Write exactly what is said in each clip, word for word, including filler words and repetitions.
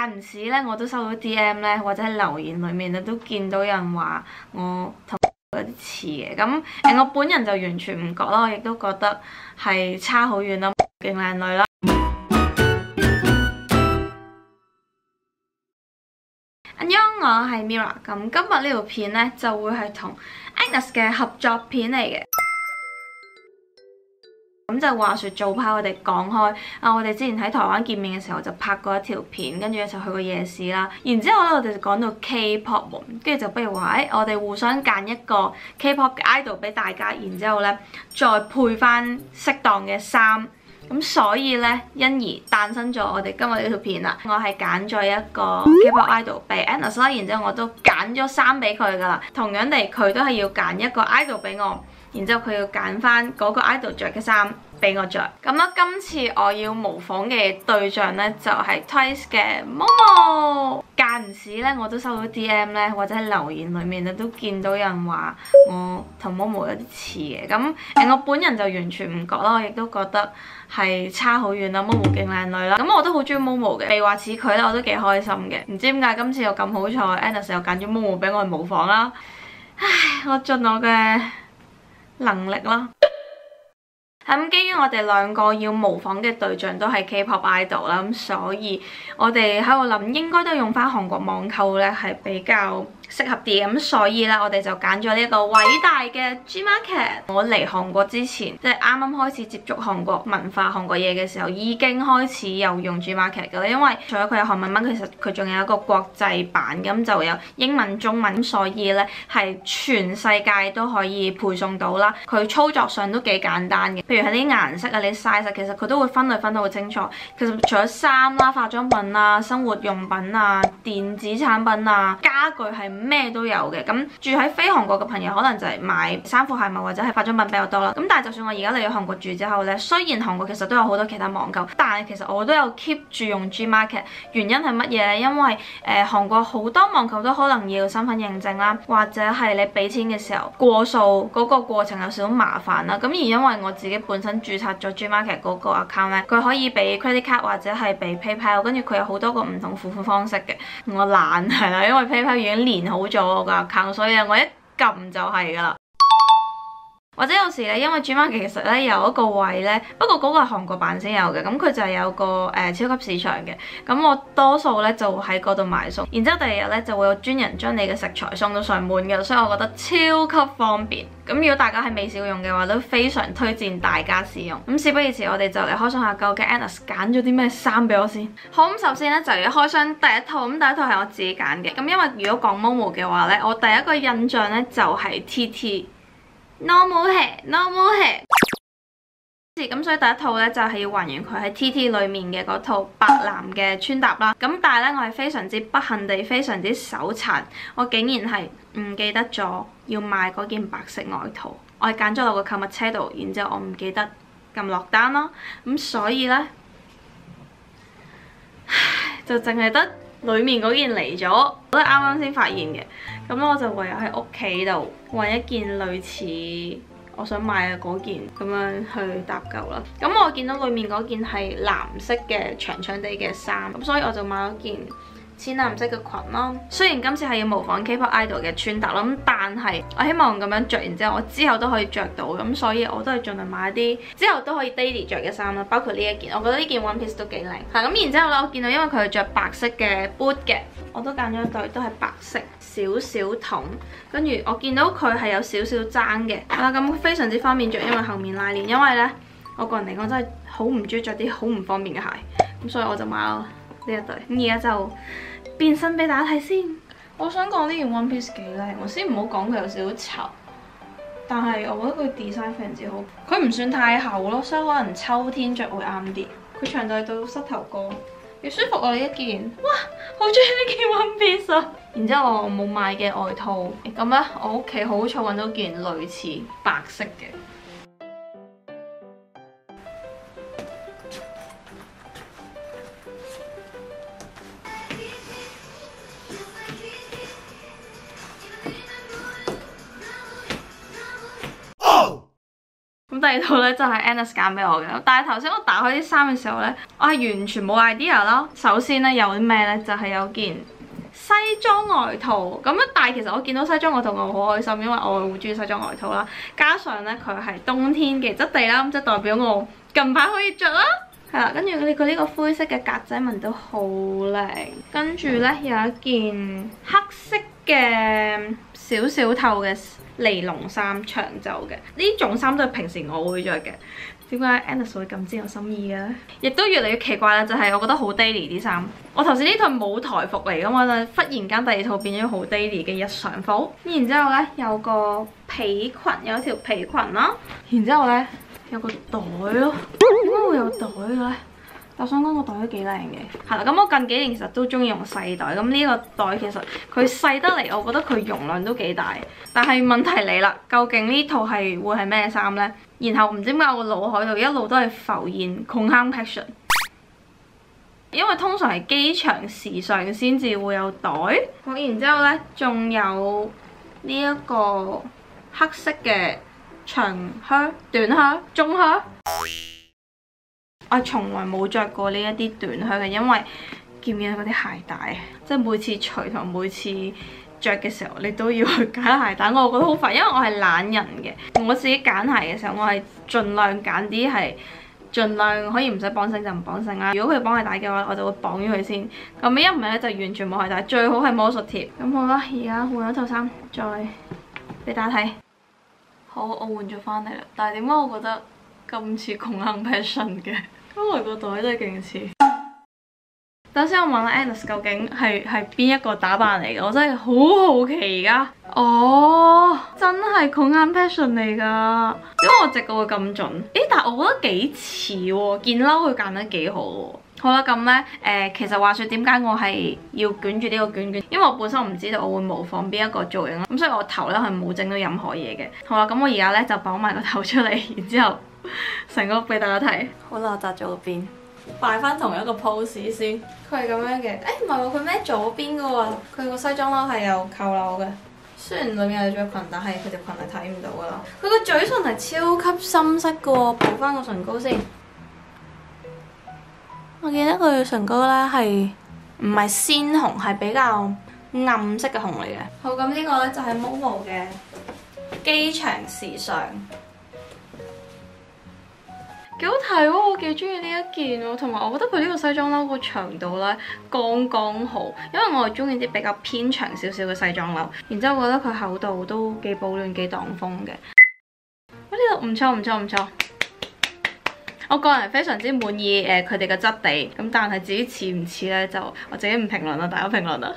間唔時咧，我都收到 D M 咧，或者係留言裡面咧，都見到有人話我同有啲似嘅。咁誒，我本人就完全唔覺啦，我亦都覺得係差好遠啦，勁靚女啦。安妞，我係 Mirror。咁今日呢條片咧就會係同 Agnes 嘅合作片嚟嘅。咁就話說早排我哋講開啊，我哋之前喺台灣見面嘅時候就拍過一條片，跟住一齊去過夜市啦。然之後咧，我哋就講到 K-pop 喎，跟住就不如話誒、欸，我哋互相揀一個 K-pop 嘅 idol 俾大家，然之後咧再配翻適當嘅衫。咁所以咧，因而誕生咗我哋今日呢條片啦。我係揀咗一個 K-pop idol 俾 Agnes 啦，然之後我都揀咗衫俾佢噶啦。同樣地，佢都係要揀一個 idol 俾我。然之後佢要揀翻嗰個 idol 着嘅衫俾我着。咁啦，今次我要模仿嘅對象咧就係、是、Twice 嘅 Momo。間唔時咧，我都收到 D M 咧，或者係留言裡面咧，都見到有人話我同 Momo 有啲似嘅。咁誒，我本人就完全唔覺啦，我亦都覺得係差好遠啦。Momo 勁靚女啦，咁我都好中意 Momo 嘅。被話似佢咧，我都幾開心嘅。唔知點解今次又咁好彩 ，Agnes 又揀咗 Momo 俾我去模仿啦。唉，我盡我嘅能力啦。咁基於我哋兩個要模仿嘅對象都係 K-pop idol 啦，咁所以我哋喺度諗應該都用翻韓國網購咧係比較適合啲，咁所以咧我哋就揀咗呢一個偉大嘅 Gmarket。我嚟韓國之前，即係啱啱開始接觸韓國文化、韓國嘢嘅時候，已經開始有用 Gmarket 嘅啦。因為除咗佢有韓文版，其實佢仲有一個國際版，咁就有英文、中文，所以咧係全世界都可以配送到啦。佢操作上都幾簡單嘅，譬如係啲顏色啊、啲 size，其實佢都會分類分得好清楚。其實除咗衫啦、化妝品啊、生活用品啊、電子產品啊、家具係咩都有嘅。咁住喺非韓國嘅朋友可能就係買衫褲鞋襪或者係化妝品比較多啦。咁但係就算我而家嚟咗韓國住之後咧，雖然韓國其實都有好多其他網購，但係其實我都有 keep 住用 Gmarket。原因係乜嘢咧？因為誒、呃、韓國好多網購都可能要身份認證啦，或者係你俾錢嘅時候過數嗰個過程有少少麻煩啦。咁而因為我自己本身註冊咗 Gmarket 嗰個 account 咧，佢可以俾 credit card 或者係俾 PayPal， 跟住佢有好多個唔同付款方式嘅。我懶係啦，因為 PayPal 已經連好咗我個 account， 所以我一撳就係噶啦。或者有時咧，因為 Gmarket 其實咧有一個位咧，不過嗰個係韓國版先有嘅，咁佢就係有個誒、呃、超級市場嘅，咁我多數咧就喺嗰度買餸，然之後第二日咧就會有專人將你嘅食材送到上門嘅，所以我覺得超級方便。咁如果大家係未試過用嘅話，都非常推薦大家試用。咁事不宜遲，我哋就嚟開箱下究竟 Agnes 揀咗啲咩衫俾我先。好，咁首先咧就嚟開箱第一套，咁第一套係我自己揀嘅。咁因為如果講 Momo 嘅話咧，我第一個印象咧就係 T T。Normal hair，normal hair。咁所以第一套咧就係、是、要還原佢喺 T T 裏面嘅嗰套白藍嘅穿搭啦。咁但係咧我係非常之不幸地非常之手殘，我竟然係唔記得咗要買嗰件白色外套。我係揀咗落個購物車度，然之後我唔記得撳落單咯。咁所以咧就淨係得裏面嗰件嚟咗，我都係啱啱先發現嘅。咁我就唯有喺屋企度揾一件類似我想買嘅嗰件咁樣去搭夠啦。咁我見到裏面嗰件係藍色嘅長長地嘅衫，咁所以我就買咗件淺藍色嘅裙啦。雖然今次係要模仿 K-pop idol 嘅穿搭啦，咁但係我希望咁樣着完之後，我之後都可以着到，咁所以我都係盡量買一啲之後都可以 daily 着嘅衫啦。包括呢一件，我覺得呢件 one piece 都幾靚。嚇咁然之後咧，我見到因為佢係着白色嘅 boot 嘅，我都揀咗一對都係白色，少少筒。跟住我見到佢係有少少爭嘅，啊咁非常之方便着，因為後面拉鏈。因為咧，我個人嚟講真係好唔中意着啲好唔方便嘅鞋，咁所以我就買咗呢一對。咁而家就變身俾大家睇先。我想講呢件 one piece 幾靚，我先唔好講佢有少少醜，但係我覺得佢 design 非常之好。佢唔算太厚咯，所以可能秋天着會啱啲。佢長度到膝頭哥，幾舒服啊！呢一件，哇，好中意呢件 one piece 啊！然之後我冇買嘅外套，咁咧我屋企好彩揾到件類似白色嘅。咁第二套咧就係 Annis 揀俾我嘅，但係頭先我打開啲衫嘅時候咧，我係完全冇 idea 啦。首先咧有啲咩咧，就係有件西裝外套咁樣，但係其實我見到西裝外套我好開心，因為我好中意西裝外套啦。加上咧佢係冬天嘅質地啦，咁即係代表我近排可以着啦。係啦，跟住佢佢呢個灰色嘅格仔紋都好靚，跟住咧有一件黑色嘅少少透嘅尼龍衫長袖嘅，呢種衫都係平時我會着嘅。點解 Annis 會咁知我心意嘅咧？亦都越嚟越奇怪啦，就係、是、我覺得好 daily 啲衫。我頭先呢套舞台服嚟噶嘛，就忽然間第二套變咗好 daily 嘅日常服。然之後咧有個皮裙，有一條皮裙啦。然之後咧有個袋咯，點解會有袋嘅咧？我想講個袋都幾靚嘅，係啦。咁我近幾年其實都中意用細袋，咁呢個袋其實佢細得嚟，我覺得佢容量都幾大。但係問題嚟啦，究竟呢套係會係咩衫呢？然後唔知點解我個腦海度一路都係浮現窮坑 passion， 因為通常係機場時尚先至會有袋。好，然之後呢，仲有呢一個黑色嘅長靴、短靴、中靴。我從來冇着過呢一啲短靴嘅，因為見唔見到嗰啲鞋帶？即係每次除同每次着嘅時候，你都要去解鞋帶，我覺得好煩，因為我係懶人嘅。我自己揀鞋嘅時候，我係盡量揀啲係盡量可以唔使綁繩就唔綁繩啦。如果佢綁鞋帶嘅話，我就會綁咗佢先。咁一唔係咧就完全冇鞋帶，最好係魔術貼。咁好啦，而家換咗套衫，再俾大家睇。好，我換咗翻嚟啦。但係點解我覺得咁似窮坑 passion 嘅？因為個袋真係勁似。等先，我問下 Annis 究竟係係邊一個打扮嚟嘅？我真係好好奇而家。哦，真係窮坑 passion 嚟㗎。點解我直覺會咁準？誒，但係我覺得幾似喎，件褸佢揀得幾好喎。好啦，咁咧誒，其實話説點解我係要捲住呢個捲捲？因為我本身唔知道我會模仿邊一個造型啦。咁所以我頭咧係冇整到任何嘢嘅。好啦，咁我而家咧就綁埋個頭出嚟，然之後成個俾大家睇。好啦，我紮咗個邊。擺翻同一個 pose 先，佢係咁樣嘅。誒唔係喎，佢孭左邊嘅喎，佢個西裝褸係有扣鈕嘅。雖然裏面有着裙，但係佢條裙係睇唔到噶啦。佢個嘴唇係超級深色嘅喎，補翻個唇膏先。我記得佢唇膏咧係唔係鮮紅，係比較暗色嘅紅嚟嘅。好，咁呢個咧就係 Momo 嘅機場時尚。幾好睇喎，我幾中意呢一件喎，同埋我覺得佢呢個西裝褸個長度咧剛剛好，因為我係中意啲比較偏長少少嘅西裝褸，然之後我覺得佢厚度都幾保暖幾擋風嘅。喂，呢度唔錯唔錯唔錯，我個人非常之滿意誒佢哋嘅質地，咁但係自己似唔似咧就我自己唔評論啦，大家評論啦。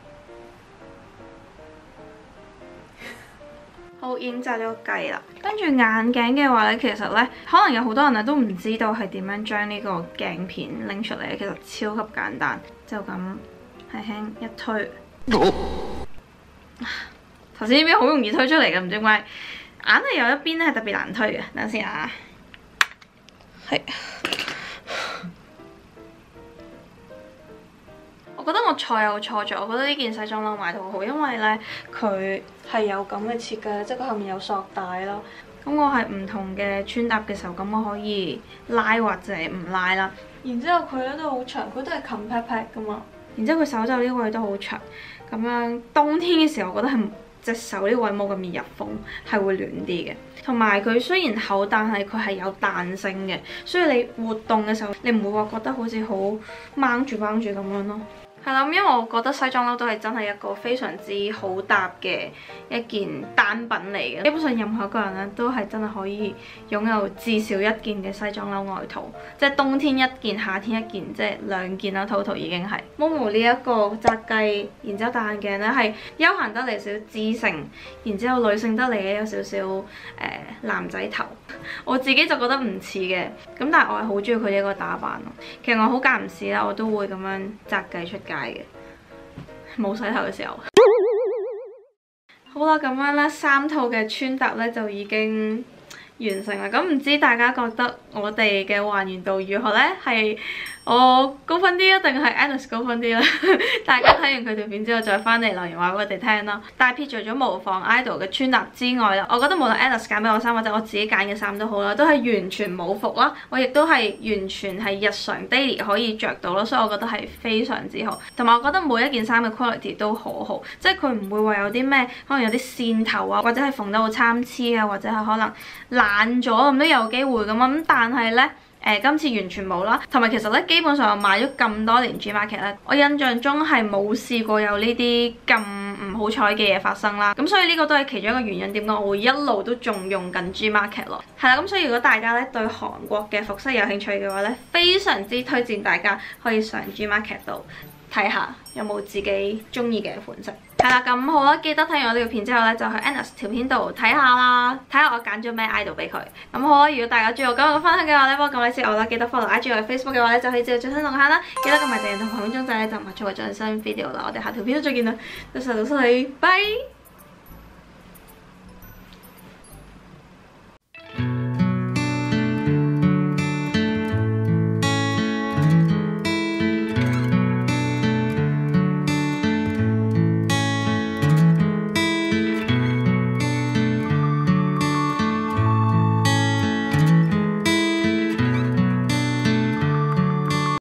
好，已經紮咗個髻啦。跟住眼鏡嘅話咧，其實咧可能有好多人咧都唔知道係點樣將呢個鏡片拎出嚟。其實超級簡單，就咁輕輕一推。頭先呢邊好容易推出嚟嘅，唔知點解，硬係有一邊咧係特別難推嘅。等陣先啊，係。我覺得我錯又錯咗，我覺得呢件西裝褸買到好好，因為咧佢係有咁嘅設計，即係佢後面有索帶咯。咁我係唔同嘅穿搭嘅時候，咁我可以拉或者唔拉啦。然之後佢咧都好長，佢都係冚 pat pat 噶嘛。然之後佢手袖呢位都好長，咁樣冬天嘅時候，我覺得係隻手呢位冇咁易入風，係會暖啲嘅。同埋佢雖然厚，但係佢係有彈性嘅，所以你活動嘅時候，你唔會話覺得好似好掹住掹住咁樣咯。係啦，因為我覺得西裝褸都係真係一個非常之好搭嘅一件單品嚟嘅。基本上任何一個人咧都係真係可以擁有至少一件嘅西裝褸外套，即係冬天一件，夏天一件，即係兩件啦。total 已經係 Momo 呢一個紮髻，然之後戴眼鏡咧係休閒得嚟少少知性，然之後女性得嚟咧有少少誒、呃、男仔頭。我自己就覺得唔似嘅，咁但係我係好中意佢呢一個打扮咯。其實我好間唔時啦，我都會咁樣紮髻出街嘅，冇洗頭嘅時候。好啦，咁樣咧三套嘅穿搭咧就已經完成啦。咁唔知大家覺得我哋嘅還原度如何呢？係我高分啲啊，定係 Agnes 高分啲咧？大家睇完佢條片之後再翻嚟留言話俾我哋聽啦。但係撇除咗模仿 idol 嘅穿搭之外啦，我覺得無論 Agnes 揀俾我衫或者我自己揀嘅衫都好啦，都係完全冇伏啦。我亦都係完全係日常 daily 可以着到咯，所以我覺得係非常之好。同埋我覺得每一件衫嘅 quality 都好好，即係佢唔會話有啲咩可能有啲線頭啊，或者係縫得好參差啊，或者係可能爛咗咁都有機會咁啊。咁但係咧。誒、呃、今次完全冇啦，同埋其實咧基本上我買咗咁多年 Gmarket 咧，我印象中係冇試過有呢啲咁唔好彩嘅嘢發生啦。咁所以呢個都係其中一個原因，點解我會一路都仲用緊 Gmarket 咯。係啦，咁所以如果大家咧對韓國嘅服飾有興趣嘅話咧，非常之推薦大家可以上 Gmarket 度睇下有冇自己中意嘅款式。係啦，咁好啦，記得睇完我呢條片之後咧，就去 Agnes 條片度睇下啦，睇下我揀咗咩 idol 俾佢。咁好啦，如果大家中意我今日嘅分享嘅話咧，幫我撳 like 支持我啦，記得 follow I G 我嘅 Facebook 嘅話咧，就可以知道最新動態啦。記得撳埋訂閱同旁邊鐘仔咧，就唔係錯過最新 video 啦。我哋下條片都再見啦，到時到時，拜。